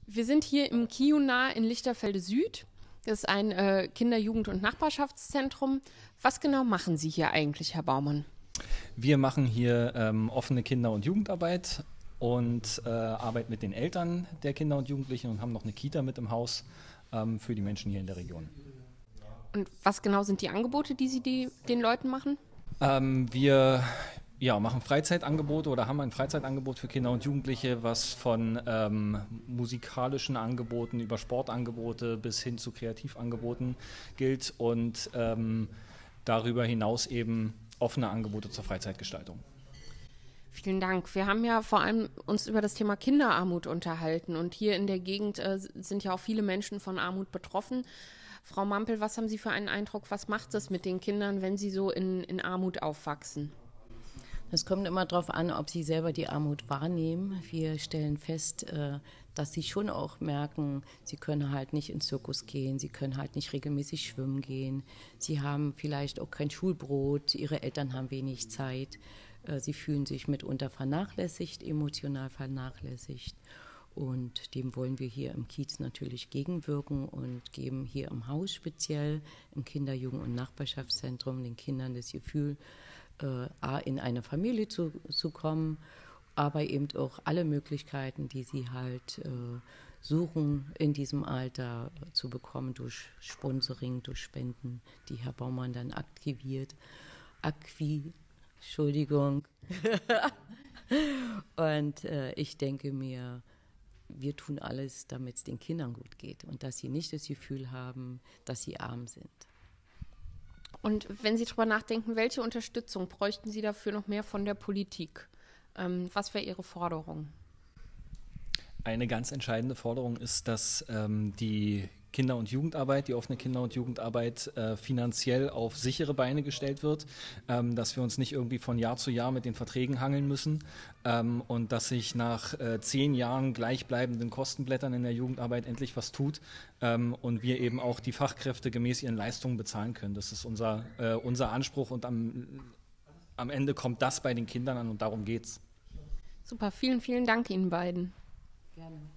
Wir sind hier im Kiuna in Lichterfelde Süd. Das ist ein Kinder-, Jugend- und Nachbarschaftszentrum. Was genau machen Sie hier eigentlich, Herr Baumann? Wir machen hier offene Kinder- und Jugendarbeit und arbeiten mit den Eltern der Kinder und Jugendlichen und haben noch eine Kita mit im Haus für die Menschen hier in der Region. Und was genau sind die Angebote, die Sie den Leuten machen? Wir machen Freizeitangebote oder haben ein Freizeitangebot für Kinder und Jugendliche, was von musikalischen Angeboten über Sportangebote bis hin zu Kreativangeboten gilt und darüber hinaus eben offene Angebote zur Freizeitgestaltung. Vielen Dank. Wir haben ja vor allem uns über das Thema Kinderarmut unterhalten und hier in der Gegend sind ja auch viele Menschen von Armut betroffen. Frau Mampel, was haben Sie für einen Eindruck, was macht es mit den Kindern, wenn sie so in Armut aufwachsen? Es kommt immer darauf an, ob sie selber die Armut wahrnehmen. Wir stellen fest, dass sie schon auch merken, sie können halt nicht ins Zirkus gehen, sie können halt nicht regelmäßig schwimmen gehen, sie haben vielleicht auch kein Schulbrot, ihre Eltern haben wenig Zeit, sie fühlen sich mitunter vernachlässigt, emotional vernachlässigt. Und dem wollen wir hier im Kiez natürlich gegenwirken und geben hier im Haus speziell im Kinder-, Jugend- und Nachbarschaftszentrum den Kindern das Gefühl, in eine Familie zu kommen, aber eben auch alle Möglichkeiten, die sie halt suchen, in diesem Alter zu bekommen durch Sponsoring, durch Spenden, die Herr Baumann dann aktiviert. Entschuldigung. Und ich denke mir, wir tun alles, damit es den Kindern gut geht und dass sie nicht das Gefühl haben, dass sie arm sind. Und wenn Sie darüber nachdenken, welche Unterstützung bräuchten Sie dafür noch mehr von der Politik? Was wäre Ihre Forderung? Eine ganz entscheidende Forderung ist, dass die Kinder- und Jugendarbeit, die offene Kinder- und Jugendarbeit finanziell auf sichere Beine gestellt wird, dass wir uns nicht irgendwie von Jahr zu Jahr mit den Verträgen hangeln müssen und dass sich nach 10 Jahren gleichbleibenden Kostenblättern in der Jugendarbeit endlich was tut und wir eben auch die Fachkräfte gemäß ihren Leistungen bezahlen können. Das ist unser Anspruch und am Ende kommt das bei den Kindern an und darum geht's. Super, vielen, vielen Dank Ihnen beiden. Gerne.